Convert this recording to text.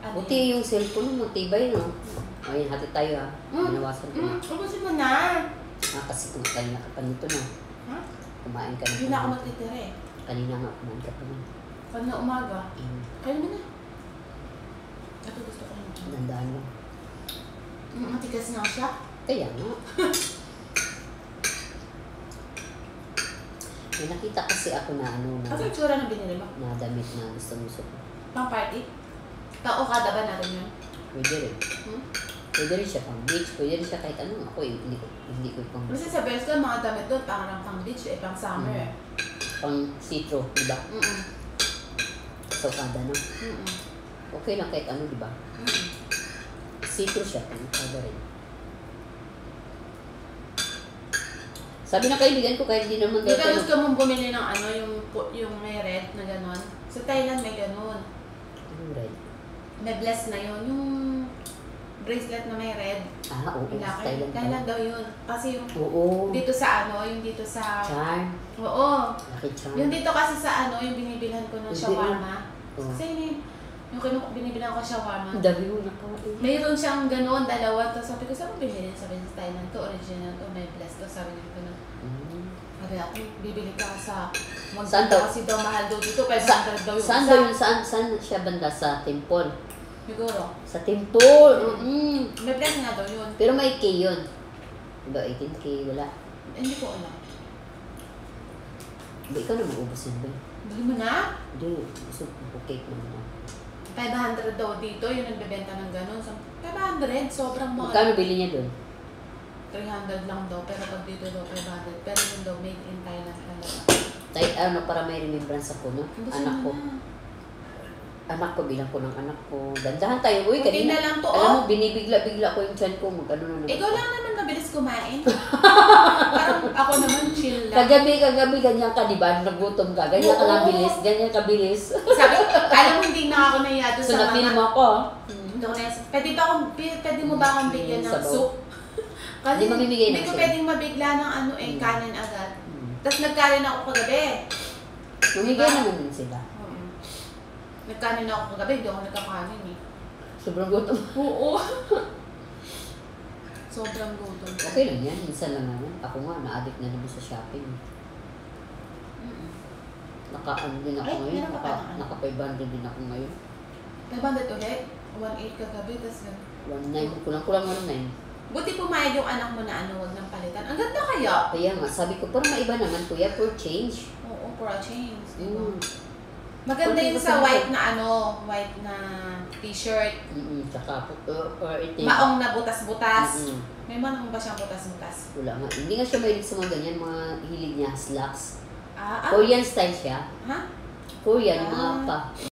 Ano Buti yung cellphone mo, matibay, no? Ayun, hati tayo, ha? Binawasan ko na. Ubusin mo na. Kasi kumakain na ka pa nito, no? Ha? Kumain ka na. Hindi na ako magtitira eh. Kanina nga, kumain ka pa na. Kanina umaga. Kaya mo na. Ito gusto ko yun. Dandaan lang. Matigas nga siya. Kaya nga. May nakita kasi ako na ano na, Ano yung tsura na binili mo? na damit na gusto ko. Pang party? Okada ba natin yun? Pwede rin. Pwede rin siya pang beach, pwede rin siya kahit ano. Ako hindi ko pang Kasi sa best ko, mga damit doon, parang pang beach eh, pang summer eh. pang citro, di ba? Sa Okada, no? Okay lang kahit ano, di ba? Citro siya, pang Okada rin. Sabi ng kaibigan ko kahit hindi naman Di ba gusto mong bumili ng ano, yung may red na gano'n? Sa Thailand may gano'n. Ano red? May bless na yun. Yung bracelet na may red. Oo, sa Thailand. Thailand daw yun. Kasi yung dito sa ano, yung dito sa... Charm. Oo. Lucky Charm. Yung dito kasi sa ano, yung binibilhan ko ng shawarma. Oo. Kasi yung binibilhan ko shawarma. Ang dami mo nakain. Mayroon siyang gano'n, dalawa. Tapos sabi ko, saan mo binili? Sabi niya sa Thailand to, original to, may bless to. Sabi niya ko na. Sabi ako, bibili ka sa... Saan daw? Kasi daw mahal daw dito, 500 daw yung Saan daw yun? Saan siya banda? Sa temple? Siguro. Sa temple! May bless nga daw yun. Pero may K yun. Diba 18K? Wala. Hindi ko alam. Ba, ikaw na mag-ubos yun ba? Bili mo na? Hindi. Gusto ko cake naman ako. 500 daw dito, yung nagbebenta ng gano'n. 500, sobrang mahal. Magkano bili niya doon? 300 lang daw, pero pag dito daw 500. Pero yun daw, made in Thailand talaga. Para may remembrance ako, no? Anak ko. Anak ko, bilang ko ng anak ko. Dandahan tayo. Uy, Kunti kanina. na lang to, Alam mo, binibigla-bigla ko yung tiyan ko. Magkano na naman. Ikaw lang naman mabilis kumain. Parang ako naman chill lang. Kagabi, ganyan ka, di ba? Nagutom ka. Ganyan ka lang bilis. Ganyan ka bilis. Sabi, alam mo, hindi na ako nahiya doon So, sa napili mga... mo ako. Pwede mo ba akong bigyan ng Sabaw. soup? Kasi Hindi mamimigay hindi na ko siya. pwedeng mabigla ng ano kanin agad. Tapos nagkanin ako kagabi. Mamigay naman din sila. Nagkanin ako kagabi, hindi ako nagkakanin eh. Sobrang gutom. Oo. Sobrang gutom. Okay lang yan. Minsan lang naman. Ako nga, na-addict na naman sa shopping. Naka-ano din ako ngayon. Naka-500 din ako ngayon. 500 ulit? 1.8 kagabi, tapos gano'n. 1.9. Kulang-kulang 1.9. Buti pumayag yung anak mo na ano, wag nang palitan. Ang ganda kaya? Kaya nga, sabi ko, parang maiba naman kuya, for change. Oo, for a change. Diba? Maganda yung sa white na ano, white na t-shirt. Tsaka, or itim. Maong na butas-butas. May manong ba siyang butas-butas? Wala nga. Hindi nga siya mahilig sa mga ganyan, mga hilig niya, slacks. Ah, Korean style siya. Ha? Korean, mga pa.